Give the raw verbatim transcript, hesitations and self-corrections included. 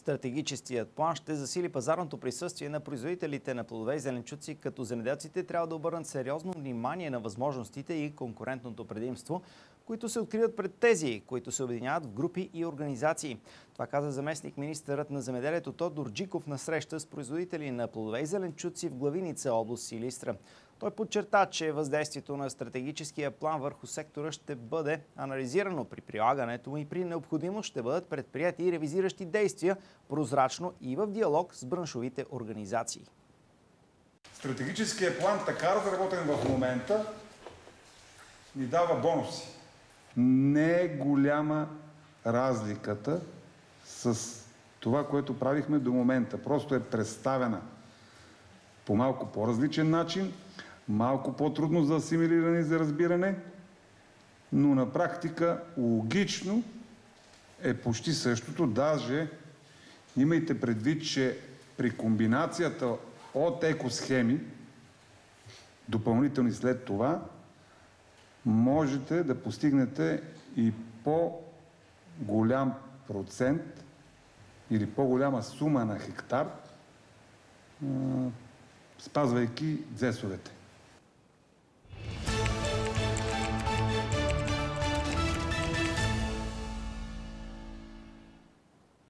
Стратегическият план ще засили пазарното присъствие на производителите на плодове и зеленчуци, като земеделците трябва да обърнат сериозно внимание на възможностите и конкурентното предимство, които се откриват пред тези, които се обединяват в групи и организации. Това каза заместник министърът на земеделието Тодор Джиков на среща с производители на плодове и зеленчуци в Главиница, област Силистра. Той подчерта, че въздействието на стратегическия план върху сектора ще бъде анализирано при прилагането му и при необходимост ще бъдат предприяти и ревизиращи действия прозрачно и в диалог с браншовите организации. Стратегическият план, така разработен в момента, ни дава бонуси. Не е голяма разликата с това, което правихме до момента. Просто е представена по малко по-различен начин, малко по-трудно за асимилиране и за разбиране, но на практика логично е почти същото. Даже имайте предвид, че при комбинацията от екосхеми, допълнителни след това, можете да постигнете и по-голям процент или по-голяма сума на хектар, спазвайки дзесовете.